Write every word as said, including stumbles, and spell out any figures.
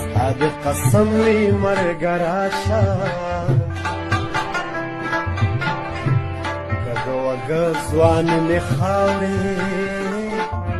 اد قسم وی مرګ راشه کږه وږه ځوان مې خاورې